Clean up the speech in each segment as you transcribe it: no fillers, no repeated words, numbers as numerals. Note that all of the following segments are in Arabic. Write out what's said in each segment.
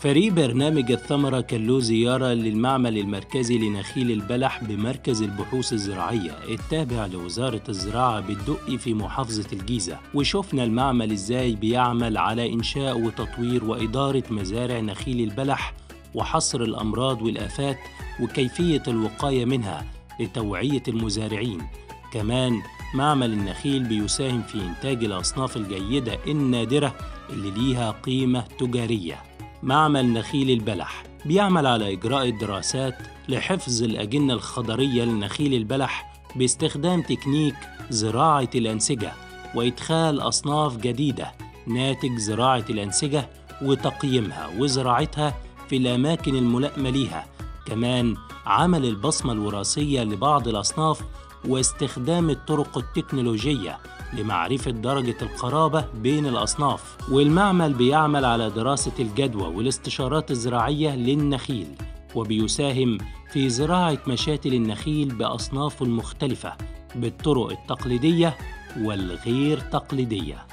فريق برنامج الثمرة كان له زيارة للمعمل المركزي لنخيل البلح بمركز البحوث الزراعية التابع لوزارة الزراعة بالدقي في محافظة الجيزة، وشفنا المعمل إزاي بيعمل على إنشاء وتطوير وإدارة مزارع نخيل البلح وحصر الأمراض والآفات وكيفية الوقاية منها لتوعية المزارعين. كمان معمل النخيل بيساهم في إنتاج الأصناف الجيدة النادرة اللي ليها قيمة تجارية. معمل نخيل البلح بيعمل على إجراء الدراسات لحفظ الأجنة الخضرية لنخيل البلح باستخدام تكنيك زراعة الأنسجة وإدخال أصناف جديدة ناتج زراعة الأنسجة وتقييمها وزراعتها في الأماكن الملائمة ليها. كمان عمل البصمة الوراثية لبعض الأصناف واستخدام الطرق التكنولوجية لمعرفة درجة القرابة بين الأصناف. والمعمل بيعمل على دراسة الجدوى والاستشارات الزراعية للنخيل، وبيساهم في زراعة مشاتل النخيل بأصناف مختلفة بالطرق التقليدية والغير تقليدية.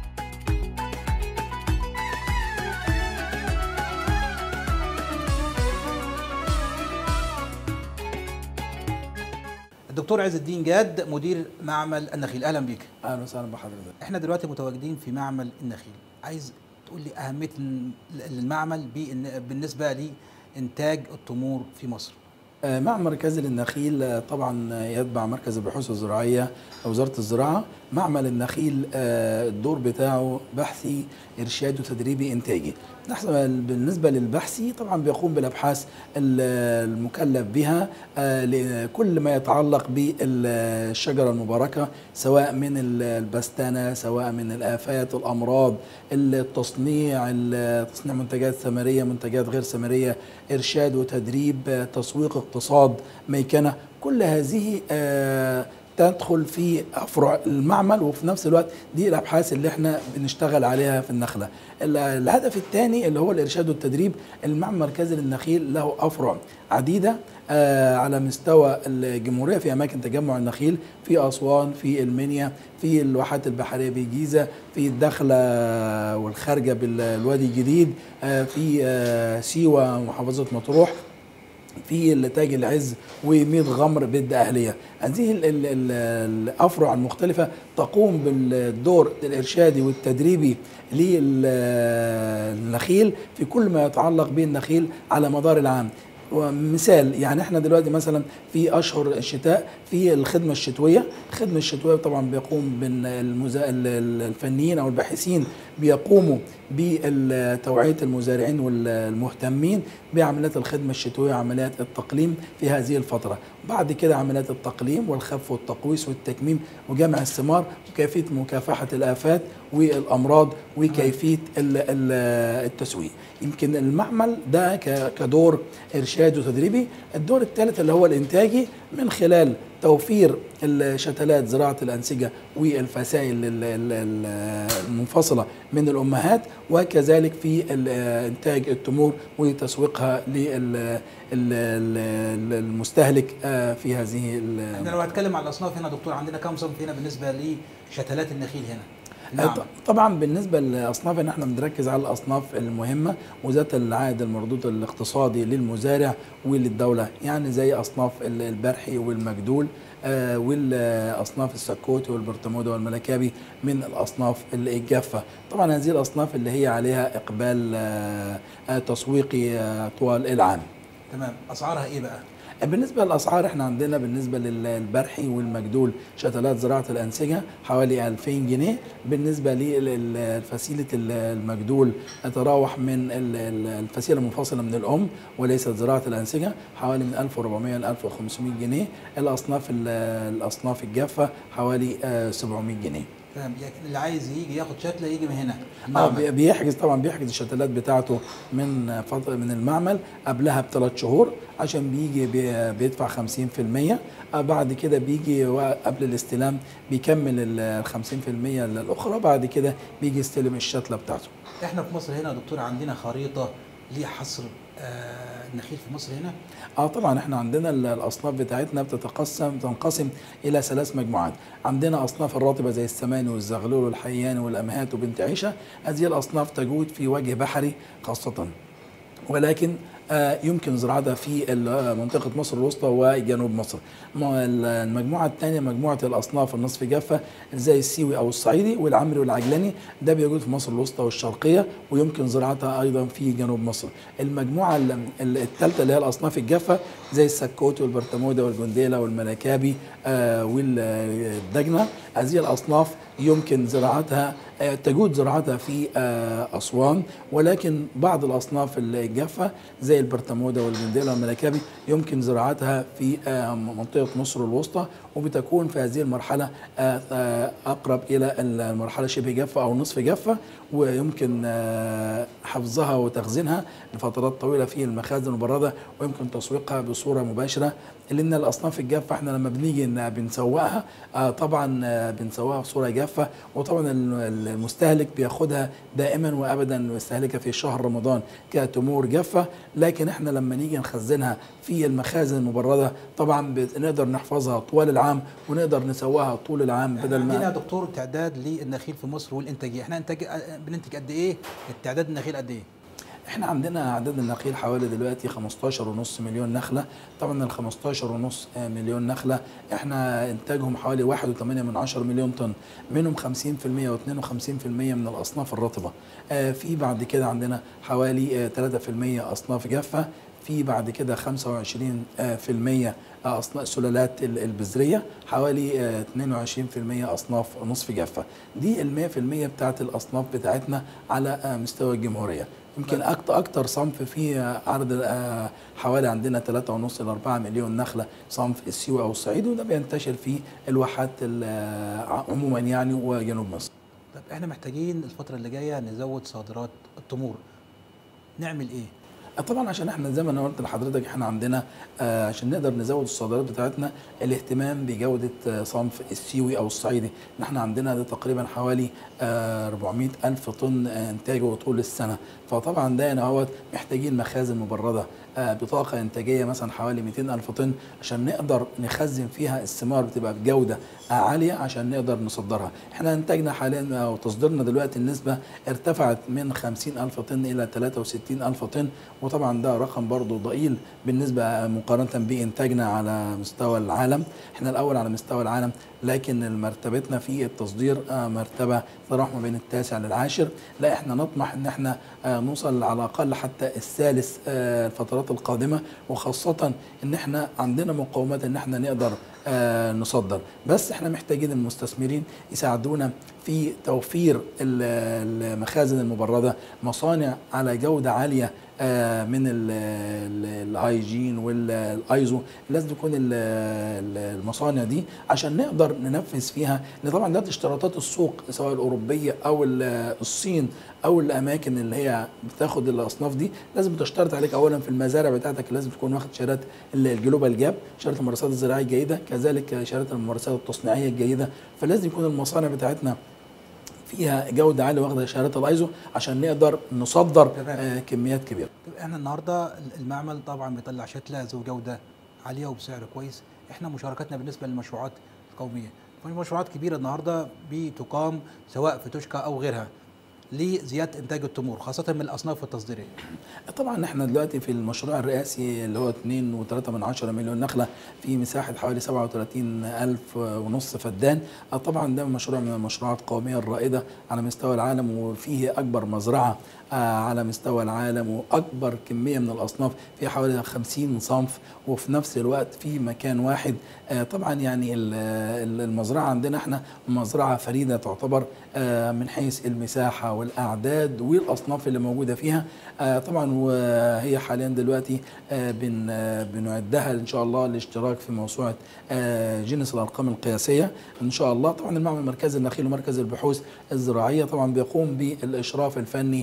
الدكتور عز الدين جاد مدير معمل النخيل، اهلا بيك. اهلا وسهلا بحضرتك. احنا دلوقتي متواجدين في معمل النخيل، عايز تقول لي اهميه المعمل بالنسبه لانتاج التمور في مصر. معمل مركزي للنخيل طبعا يتبع مركز البحوث الزراعيه وزاره الزراعه. معمل النخيل الدور بتاعه بحثي ارشادي وتدريبي انتاجي. بالنسبه للبحثي طبعا بيقوم بالابحاث المكلف بها لكل ما يتعلق بالشجره المباركه، سواء من البستنه، سواء من الافات، الامراض، تصنيع منتجات ثمريه، منتجات غير ثمريه، ارشاد وتدريب، تسويق، اقتصاد، ميكنه. كل هذه تدخل في أفرع المعمل، وفي نفس الوقت دي الأبحاث اللي احنا بنشتغل عليها في النخلة. الهدف الثاني اللي هو الإرشاد والتدريب. المعمل المركزي للنخيل له أفرع عديدة على مستوى الجمهورية في أماكن تجمع النخيل، في أسوان، في المنيا، في الواحات البحرية بالجيزة، في الداخلة والخارجة بالوادي الجديد، في سيوة محافظة مطروح، في تاج العز وميت غمر بالدقهلية. هذه الأفرع المختلفة تقوم بالدور الإرشادي والتدريبي للنخيل في كل ما يتعلق بالنخيل على مدار العام. ومثال يعني احنا دلوقتي مثلا في اشهر الشتاء في الخدمه الشتويه. الخدمه الشتويه طبعا بيقوم الفنيين او الباحثين بيقوموا بتوعيه المزارعين والمهتمين بعمليات الخدمه الشتويه وعمليات التقليم في هذه الفتره. بعد كده عمليات التقليم والخف والتقويس والتكميم وجمع الثمار وكيفيه مكافحه الافات والامراض وكيفيه التسويق. يمكن المعمل ده كدور ارشاد وتدريبي. الدور الثالث اللي هو الانتاجي من خلال توفير الشتلات زراعة الأنسجة والفسائل المنفصلة من الأمهات، وكذلك في إنتاج التمور وتسويقها للمستهلك في هذه. احنا لو هتكلم على الأصناف هنا دكتور، عندنا كم صنف هنا بالنسبة لشتلات النخيل هنا؟ نعم. طبعا بالنسبه للاصناف ان احنا بنركز على الاصناف المهمه وذات العائد المردود الاقتصادي للمزارع وللدوله، يعني زي اصناف البرحي والمجدول والاصناف السكوتي والبرطموده والملكابي من الاصناف الجافه. طبعا هذه الاصناف اللي هي عليها اقبال تسويقي طوال العام. تمام. اسعارها ايه بقى؟ بالنسبة للأسعار احنا عندنا بالنسبة للبرحي والمجدول شتلات زراعة الأنسجة حوالي 2000 جنيه. بالنسبة لفسيلة المجدول تتراوح من الفسيلة المنفصلة من الأم وليست زراعة الأنسجة حوالي من 1400 ل 1500 جنيه. الأصناف الجافة حوالي 700 جنيه. تمام. اللي عايز يجي ياخد شتله يجي من هنا. بيحجز طبعا، بيحجز الشتلات بتاعته من فتره من المعمل قبلها ب3 شهور عشان بيجي بيدفع 50%. بعد كده بيجي قبل الاستلام بيكمل ال 50% الاخرى، بعد كده بيجي يستلم الشتله بتاعته. احنا في مصر هنا يا دكتور عندنا خريطه لحصر النخيل في مصر هنا؟ طبعا احنا عندنا الاصناف بتاعتنا تنقسم الى 3 مجموعات. عندنا اصناف الرطبه زي السماني والزغلول والحيان والامهات وبنت عيشه. هذه الاصناف تجود في وجه بحري خاصه. ولكن يمكن زراعتها في منطقة مصر الوسطى وجنوب مصر. المجموعة الثانية مجموعة الأصناف النصف جافة زي السيوي أو الصعيدي والعمري والعجلاني، ده بيوجد في مصر الوسطى والشرقية، ويمكن زراعتها أيضا في جنوب مصر. المجموعة الثالثة اللي هي الأصناف الجافة زي السكوتي والبرتمودة والجنديلة والملكابي والدجنة، هذه الأصناف يمكن زراعتها تجود زراعتها في أسوان، ولكن بعض الأصناف الجافة زي البرتمودة والجنديلة والملكابي يمكن زراعتها في منطقة مصر الوسطى، وبتكون في هذه المرحلة أقرب إلى المرحلة شبه جافة أو نصف جافة، ويمكن حفظها وتخزينها لفترات طويلة في المخازن المبردة، ويمكن تسويقها بصورة مباشرة. لأن الأصناف الجافة احنا لما بنيجي بنسوقها طبعا بنسوقها بصورة جافة، وطبعا المستهلك بياخدها دائما وأبدا ويستهلكها في شهر رمضان كتمور جافة، لكن احنا لما نيجي نخزنها في المخازن المبردة طبعا بنقدر نحفظها طوال العام ونقدر نسوقها طول العام. بدل ما عندنا يا دكتور تعداد للنخيل في مصر والإنتاجية، احنا بننتج قد إيه؟ التعداد النخيل قد إيه؟ احنا عندنا اعداد النخيل حوالي دلوقتي 15.5 مليون نخله. طبعا ال 15.5 مليون نخله احنا انتاجهم حوالي 1.8 مليون طن، منهم 50% و52% من الاصناف الرطبه. في بعد كده عندنا حوالي 3% اصناف جافه، في بعد كده 25% أصناف سلالات البذرية، حوالي 22% أصناف نصف جافة. دي 100% بتاعت الأصناف بتاعتنا على مستوى الجمهورية. يمكن أكتر صنف فيه عرض حوالي عندنا 3.5 ل 4 مليون نخلة صنف السيوي أو الصعيد، وده بينتشر في الواحات عموما يعني وجنوب مصر. طب احنا محتاجين الفترة اللي جاية نزود صادرات التمور، نعمل ايه؟ طبعا عشان احنا زي ما انا قلت لحضرتك احنا عندنا عشان نقدر نزود الصادرات بتاعتنا الاهتمام بجوده صنف السيوي او الصعيدي. احنا عندنا ده تقريبا حوالي 400 الف طن انتاجه طول السنه، فطبعا ده هنا محتاجين مخازن مبرده بطاقه انتاجيه مثلا حوالي 200 الف طن عشان نقدر نخزن فيها الثمار بتبقى بجوده عاليه عشان نقدر نصدرها. احنا انتاجنا حاليا او تصديرنا دلوقتي النسبه ارتفعت من 50 الف طن الى 63 الف طن، وطبعا ده رقم برضو ضئيل بالنسبه مقارنه بانتاجنا على مستوى العالم. احنا الاول على مستوى العالم، لكن مرتبتنا في التصدير مرتبه تراوح ما بين التاسع للعاشر. لا احنا نطمح ان احنا نوصل على الاقل حتى الثالث الفترات القادمه، وخاصه ان احنا عندنا مقومات ان احنا نقدر نصدر، بس احنا محتاجين المستثمرين يساعدونا في توفير المخازن المبرده، مصانع على جوده عاليه من الهايجين والايزو. لازم تكون المصانع دي عشان نقدر ننفذ فيها، لان طبعا ده اشتراطات السوق سواء الاوروبيه او الصين او الاماكن اللي هي بتاخد الاصناف دي، لازم تشترط عليك اولا في المزارع بتاعتك لازم تكون واخد شهادات الجلوبال جاب، شهاده الممارسات الزراعيه الجيده، كذلك شهاده الممارسات التصنيعيه الجيده. فلازم يكون المصانع بتاعتنا فيها جوده عاليه واخده شهاده الايزو عشان نقدر نصدر كميات كبيره. احنا النهارده المعمل طبعا بيطلع شتله ذو جوده عاليه وبسعر كويس. احنا مشاركتنا بالنسبه للمشروعات القوميه، في مشروعات كبيره النهارده بتقام سواء في توشكا او غيرها لزياده انتاج التمور خاصه من الاصناف التصديريه. طبعا احنا دلوقتي في المشروع الرئاسي اللي هو 2.3 مليون نخله في مساحه حوالي 37,500 فدان. طبعا ده مشروع من المشروعات القوميه الرائده على مستوى العالم، وفيه اكبر مزرعه على مستوى العالم واكبر كميه من الاصناف في حوالي 50 صنف، وفي نفس الوقت في مكان واحد. طبعا يعني المزرعه عندنا احنا مزرعه فريده تعتبر من حيث المساحه والاعداد والاصناف اللي موجوده فيها. طبعا وهي حاليا دلوقتي بنعدها ان شاء الله للاشتراك في موسوعه جينيس الارقام القياسيه ان شاء الله. طبعا المعمل المركزي النخيل ومركز البحوث الزراعيه طبعا بيقوم بالاشراف الفني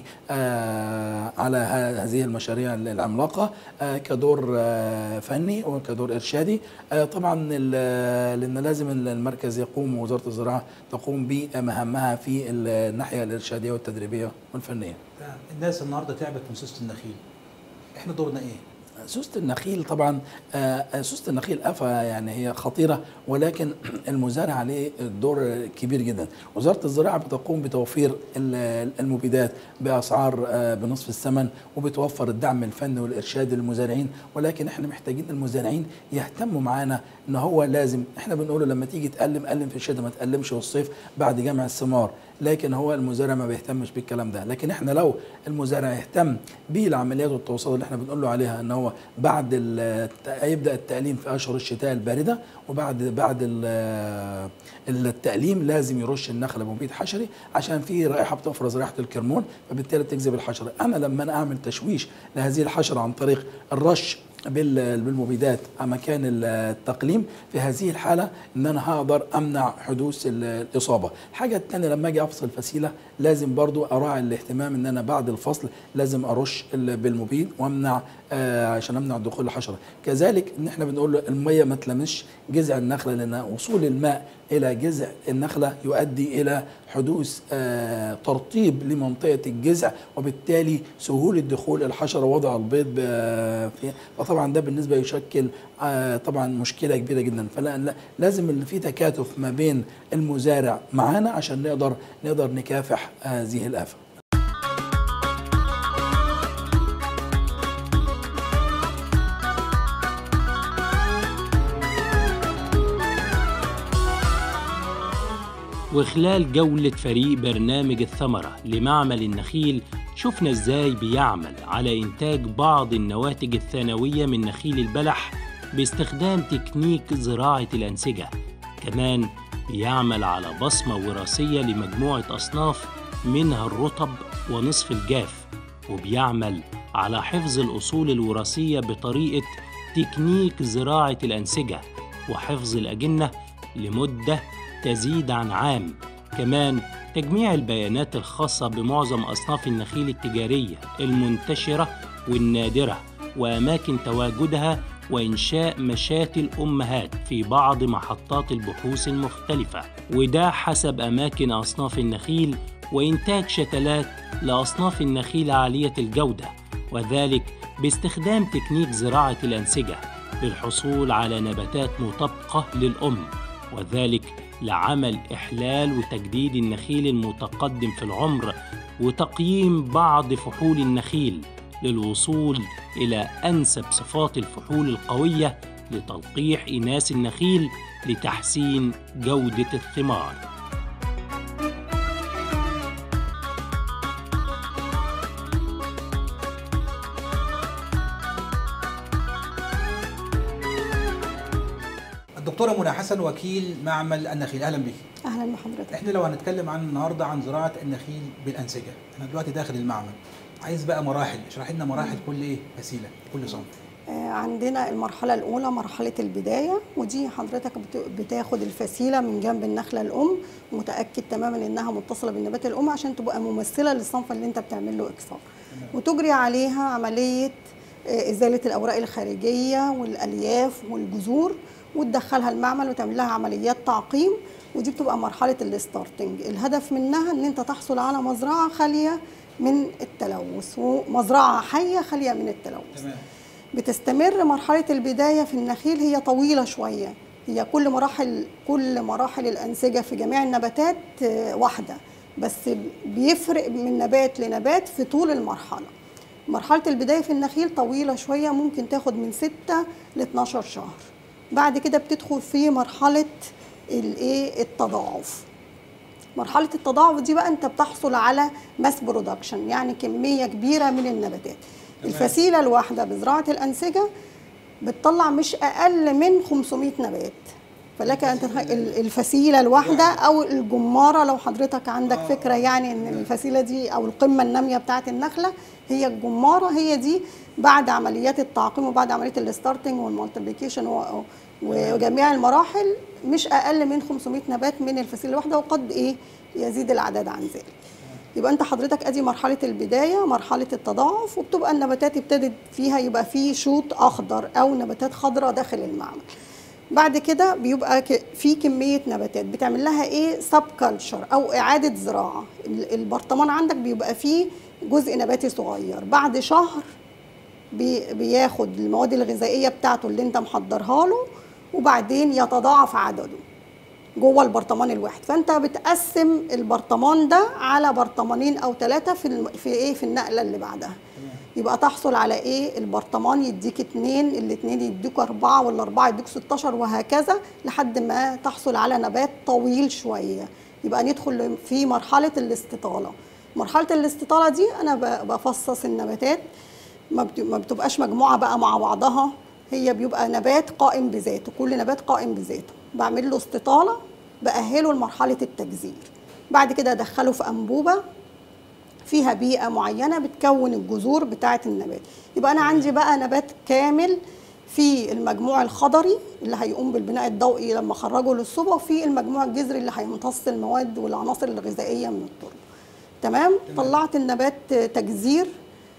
على هذه المشاريع العملاقه كدور فني وكدور ارشادي. طبعا لان لازم المركز يقوم ووزاره الزراعه تقوم بمهامها في الناحيه الارشاديه والتدريبيه والفنيه. الناس النهارده تعبت من سوسه النخيل، احنا دورنا ايه؟ سوسة النخيل طبعا سوسة النخيل آفة يعني هي خطيرة، ولكن المزارع عليه دور كبير جدا. وزارة الزراعة بتقوم بتوفير المبيدات بأسعار بنصف الثمن، وبتوفر الدعم الفني والإرشاد للمزارعين، ولكن احنا محتاجين المزارعين يهتموا معانا ان هو لازم، احنا بنقوله لما تيجي تقلم في الشتاء، ما تقلمش في الصيف بعد جمع الثمار، لكن هو المزارع ما بيهتمش بالكلام ده. لكن احنا لو المزارع يهتم بالعمليات والتوصيات اللي احنا بنقول له عليها، ان هو بعد يبدا التقليم في اشهر الشتاء البارده، وبعد التقليم لازم يرش النخله بمبيد حشري، عشان في رائحه بتفرز رائحه الكرمون، فبالتالي تجذب الحشره. انا لما اعمل تشويش لهذه الحشره عن طريق الرش بالمبيدات مكان التقليم، في هذه الحاله ان انا هقدر امنع حدوث الاصابه. الحاجه الثانيه لما اجي افصل فسيله، لازم برضو اراعي الاهتمام ان انا بعد الفصل لازم ارش بالمبيد وامنع عشان امنع دخول الحشره. كذلك ان احنا بنقول له الميه ما تلمسش جذع النخله، لان وصول الماء الى جذع النخله يؤدي الى حدوث ترطيب لمنطقه الجذع، وبالتالي سهوله دخول الحشره ووضع البيض فيها. فطبعا ده بالنسبه يشكل طبعا مشكله كبيره جدا. فلازم في تكاتف ما بين المزارع معانا عشان نقدر نكافح هذه الآفة. وخلال جولة فريق برنامج الثمرة لمعمل النخيل، شفنا ازاي بيعمل على إنتاج بعض النواتج الثانوية من نخيل البلح باستخدام تكنيك زراعة الأنسجة. كمان بيعمل على بصمة وراثية لمجموعة أصناف منها الرطب ونصف الجاف، وبيعمل على حفظ الأصول الوراثية بطريقة تكنيك زراعة الأنسجة وحفظ الأجنة لمدة تزيد عن عام. كمان تجميع البيانات الخاصة بمعظم أصناف النخيل التجارية المنتشرة والنادرة وأماكن تواجدها، وإنشاء مشاتل أمهات في بعض محطات البحوث المختلفة، وده حسب أماكن أصناف النخيل، وإنتاج شتلات لأصناف النخيل عالية الجودة، وذلك باستخدام تكنيك زراعة الأنسجة للحصول على نباتات مطابقة للأم، وذلك لعمل إحلال وتجديد النخيل المتقدم في العمر، وتقييم بعض فحول النخيل للوصول إلى أنسب صفات الفحول القوية لتلقيح إناث النخيل لتحسين جودة الثمار. الدكتورة منى حسن، وكيل معمل النخيل، أهلا بك. أهلا بحضرتك. احنا لو هنتكلم النهارده عن زراعة النخيل بالأنسجة، احنا دلوقتي داخل المعمل، عايز بقى مراحل، اشرح لنا مراحل كل فسيلة، كل صنف. عندنا المرحلة الأولى مرحلة البداية، ودي حضرتك بتاخد الفسيلة من جنب النخلة الأم، متأكد تماما إنها متصلة بالنبات الأم عشان تبقى ممثلة للصنف اللي أنت بتعمل له إكسار، وتجري عليها عملية إزالة الأوراق الخارجية والألياف والجذور، وتدخلها المعمل وتعمل لها عمليات تعقيم، ودي بتبقى مرحلة الستارتنج. الهدف منها إن أنت تحصل على مزرعة خالية من التلوث، ومزرعة حية خالية من التلوث. تمام. بتستمر مرحلة البداية في النخيل، هي طويلة شوية، هي كل مراحل الأنسجة في جميع النباتات واحدة، بس بيفرق من نبات لنبات في طول المرحلة. مرحلة البداية في النخيل طويلة شوية، ممكن تاخد من 6 ل 12 شهر. بعد كده بتدخل في مرحلة التضاعف. مرحلة التضاعف دي بقى انت بتحصل على ماس برودكشن، يعني كمية كبيرة من النباتات. الفسيلة الواحدة بزراعة الأنسجة بتطلع مش أقل من 500 نبات، فلك أن تتخيل الفسيلة الواحدة أو الجمارة، لو حضرتك عندك فكرة يعني إن الفسيلة دي أو القمة النامية بتاعة النخلة هي الجمارة، هي دي بعد عمليات التعقيم وبعد عملية الستارتنج والمالتيبليكيشن وجميع المراحل مش أقل من 500 نبات من الفسيلة الواحدة، وقد يزيد العدد عن ذلك. يبقى انت حضرتك ادي مرحله البدايه، مرحله التضاعف، وبتبقى النباتات ابتدت فيها يبقى في شوط اخضر او نباتات خضراء داخل المعمل. بعد كده بيبقى في كميه نباتات بتعمل لها سب كلتشر او اعاده زراعه. البرطمان عندك بيبقى فيه جزء نباتي صغير، بعد شهر بياخد المواد الغذائيه بتاعته اللي انت محضرها له، وبعدين يتضاعف عدده جوه البرطمان الواحد. فانت بتقسم البرطمان ده على برطمانين او 3 في النقله اللي بعدها. يبقى تحصل على ايه؟ البرطمان يديك 2، الاثنين يديك 4، والاربعه يديك 16، وهكذا لحد ما تحصل على نبات طويل شويه. يبقى ندخل في مرحله الاستطاله. مرحله الاستطاله دي انا بفصص النباتات، ما بتبقاش مجموعه بقى مع بعضها، هي بيبقى نبات قائم بذاته، كل نبات قائم بذاته. بعمل له استطاله، باهله لمرحله التجذير. بعد كده ادخله في انبوبه فيها بيئه معينه بتكون الجذور بتاعه النبات. يبقى انا عندي بقى نبات كامل في المجموع الخضري اللي هيقوم بالبناء الضوئي لما اخرجه للصوبه، وفي المجموع الجذري اللي هيمتص المواد والعناصر الغذائيه من التربه. تمام؟ طلعت النبات تجذير.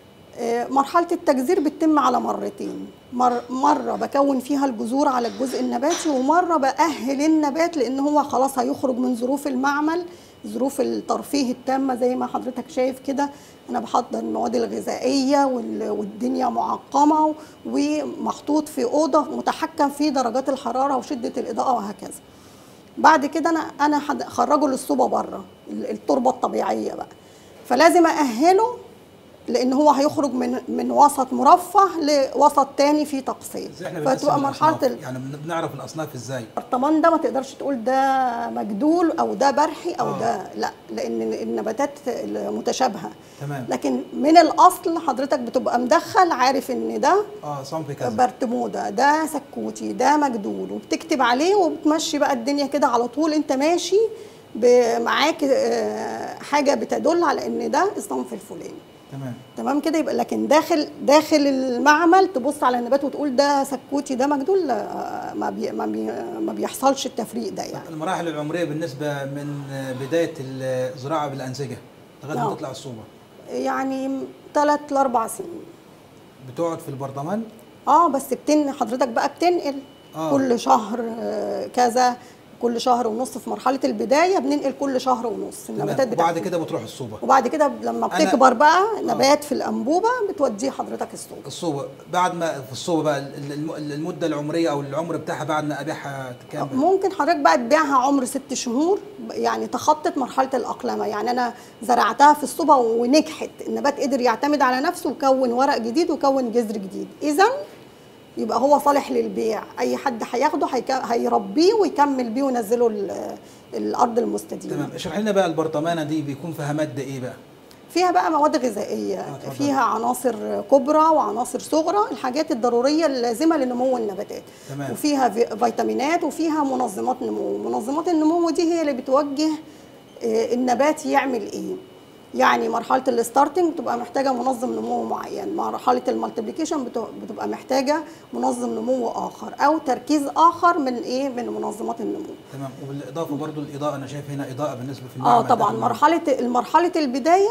مرحله التجذير بتتم على مرتين، مره بكون فيها الجذور على الجزء النباتي، ومره باهل النبات لان هو خلاص هيخرج من ظروف المعمل، ظروف الترفيه التامه زي ما حضرتك شايف كده. انا بحضر المواد الغذائيه والدنيا معقمه ومحطوط في اوضه متحكم في درجات الحراره وشده الاضاءه وهكذا. بعد كده انا هخرجه للصوبه بره التربه الطبيعيه بقى، فلازم اهله لان هو هيخرج من وسط مرفه لوسط تاني فيه تقصير. فتبقى مرحله يعني بنعرف الاصناف ازاي؟ البرطمان ده ما تقدرش تقول ده مجدول او ده برحي او ده لا، لان النباتات متشابهه. تمام. لكن من الاصل حضرتك بتبقى مدخل عارف ان ده صنف كذا، برتموده، ده سكوتي، ده مجدول، وبتكتب عليه وبتمشي بقى الدنيا كده على طول. انت ماشي معاك حاجه بتدل على ان ده الصنف الفلاني. تمام كده. يبقى لكن داخل المعمل تبص على النبات وتقول ده سكوتي ده مجدول، ما بيحصلش التفريق ده. يعني المراحل العمريه بالنسبه من بدايه الزراعه بالانسجه لغايه ما تطلع الصوبه يعني 3 ل 4 سنين بتقعد في البرطمان. بس حضرتك بقى بتنقل كل شهر كذا، كل شهر ونص. في مرحله البدايه بننقل كل شهر ونص النباتات بتاعتنا، وبعد كده بتروح الصوبه. وبعد كده لما بتكبر بقى نبات في الانبوبه بتوديه حضرتك الصوبه. بعد ما في الصوبه بقى المده العمريه او العمر بتاعها بعد ما ابيعها كام؟ ممكن حضرتك بقى تبيعها عمر 6 شهور، يعني تخطت مرحله الاقلمه. يعني انا زرعتها في الصوبه ونجحت، النبات قدر يعتمد على نفسه وكون ورق جديد وكون جذر جديد، اذا يبقى هو صالح للبيع. اي حد هياخده هيربيه ويكمل بيه وينزله الارض المستديمه. تمام. اشرح لنا بقى البرطمانه دي بيكون فيها ماده ايه بقى؟ فيها بقى مواد غذائيه، فيها عناصر كبرى وعناصر صغرى، الحاجات الضروريه اللازمه لنمو النباتات. تمام. وفيها فيتامينات وفيها منظمات نمو. منظمات النمو دي هي اللي بتوجه النبات يعمل ايه. يعني مرحله الستارتنج بتبقى محتاجه منظم نمو معين، مرحله المالتيبليكيشن بتبقى محتاجه منظم نمو اخر او تركيز اخر من منظمات النمو. تمام. وبالاضافه برضو الاضاءه، انا شايف هنا اضاءه بالنسبه في المعمل. طبعا مرحله البدايه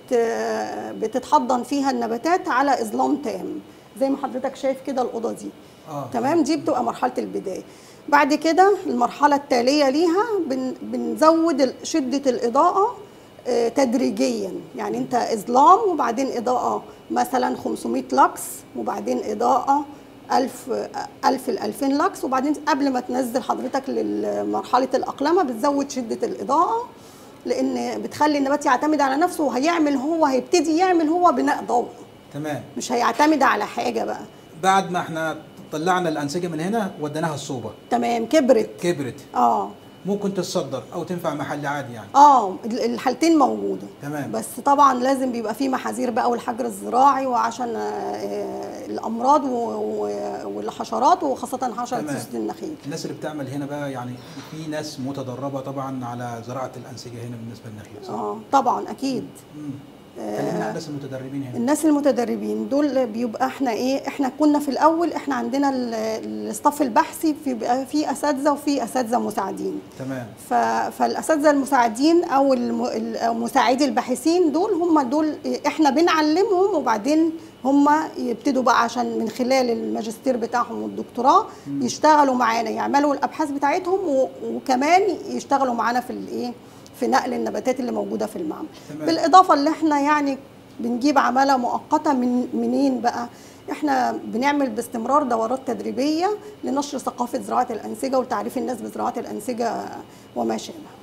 بتتحضن فيها النباتات على اظلام تام زي ما حضرتك شايف كده الاوضه دي. تمام. دي بتبقى مرحله البدايه. بعد كده المرحله التاليه ليها بنزود شده الاضاءه تدريجيا. يعني انت اظلام وبعدين اضاءه مثلا 500 لكس وبعدين اضاءه 1000 ل 2000 لكس، وبعدين قبل ما تنزل حضرتك لمرحله الاقلمه بتزود شده الاضاءه، لان بتخلي النبات يعتمد على نفسه هيبتدي يعمل هو بناء ضوئي. تمام. مش هيعتمد على حاجه بقى. بعد ما احنا طلعنا الانسجه من هنا وديناها الصوبه. تمام. كبرت. ممكن تتصدر او تنفع محل عادي يعني. الحالتين موجوده. تمام. بس طبعا لازم بيبقى فيه محاذير بقى، والحجر الزراعي، وعشان الامراض والحشرات، وخاصه حشره سوسه النخيل. الناس اللي بتعمل هنا بقى يعني في ناس متدربه طبعا على زراعه الانسجه هنا بالنسبه للنخيل، صح؟ طبعا اكيد. كلمنا عن الناس المتدربين هنا. الناس المتدربين دول بيبقى احنا كنا في الاول احنا عندنا الصف البحثي بيبقى في اساتذه وفي اساتذه مساعدين. تمام. فالاساتذه المساعدين او مساعدي الباحثين دول احنا بنعلمهم، وبعدين هم يبتدوا بقى عشان من خلال الماجستير بتاعهم والدكتوراه يشتغلوا معانا، يعملوا الابحاث بتاعتهم وكمان يشتغلوا معانا في نقل النباتات اللي موجوده في المعمل. تمام. بالاضافه اللي احنا يعني بنجيب عماله مؤقته منين بقى؟ احنا بنعمل باستمرار دورات تدريبيه لنشر ثقافه زراعه الانسجه وتعريف الناس بزراعه الانسجه وما شابه.